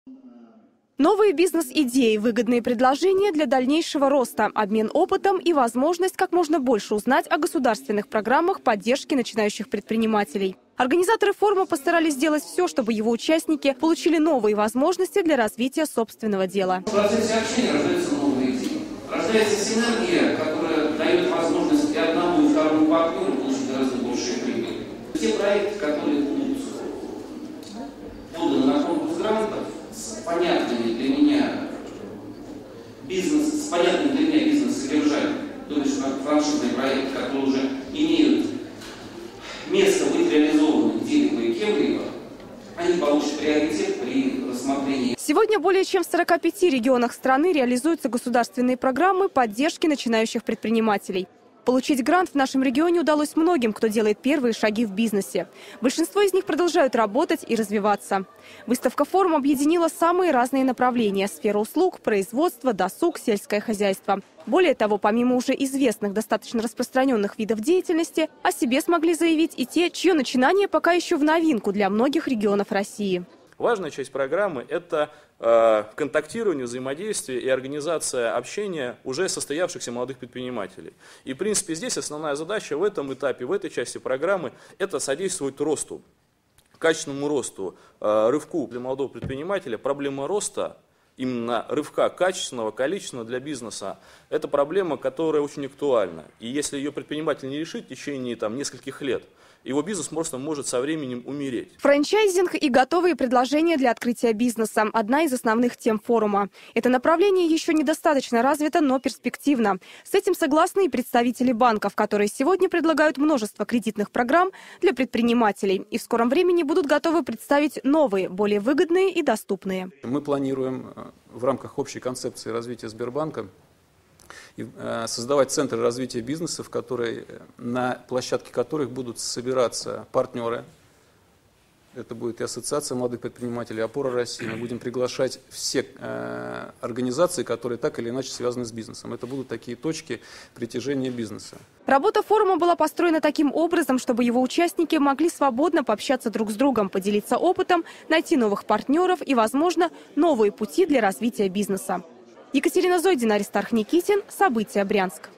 Новые бизнес-идеи, выгодные предложения для дальнейшего роста, обмен опытом и возможность как можно больше узнать о государственных программах поддержки начинающих предпринимателей. Организаторы форума постарались сделать все, чтобы его участники получили новые возможности для развития собственного дела. В процессе общения рождаются новые идеи. Рождается синергия, которая дает возможность и одному, и второму партнеру получить гораздо большие прибыли. Те проекты, которые будут поданы на конкурс грантов, с понятными для меня бизнес-содержанием, то есть франшизные проекты, которые уже имеют место быть реализованы где-либо и кем-либо, они получат приоритет при рассмотрении. Сегодня более чем в 45 регионах страны реализуются государственные программы поддержки начинающих предпринимателей. Получить грант в нашем регионе удалось многим, кто делает первые шаги в бизнесе. Большинство из них продолжают работать и развиваться. Выставка «Форум» объединила самые разные направления – сферу услуг, производство, досуг, сельское хозяйство. Более того, помимо уже известных, достаточно распространенных видов деятельности, о себе смогли заявить и те, чье начинание пока еще в новинку для многих регионов России. Важная часть программы – это контактирование, взаимодействие и организация общения уже состоявшихся молодых предпринимателей. И, в принципе, здесь основная задача в этом этапе, в этой части программы – это содействовать росту, качественному росту, рывку для молодого предпринимателя. Проблема роста, именно рывка качественного, количественного для бизнеса, это проблема, которая очень актуальна. И если ее предприниматель не решит в течение нескольких лет, его бизнес просто может со временем умереть. Франчайзинг и готовые предложения для открытия бизнеса – одна из основных тем форума. Это направление еще недостаточно развито, но перспективно. С этим согласны и представители банков, которые сегодня предлагают множество кредитных программ для предпринимателей. И в скором времени будут готовы представить новые, более выгодные и доступные. Мы планируем в рамках общей концепции развития Сбербанка создавать центры развития бизнеса, на площадке которых будут собираться партнеры. Это будет и Ассоциация молодых предпринимателей, Опора России. Мы будем приглашать все организации, которые так или иначе связаны с бизнесом. Это будут такие точки притяжения бизнеса. Работа форума была построена таким образом, чтобы его участники могли свободно пообщаться друг с другом, поделиться опытом, найти новых партнеров и, возможно, новые пути для развития бизнеса. Екатерина Зойдина, Аристарх Никитин. События. Брянск.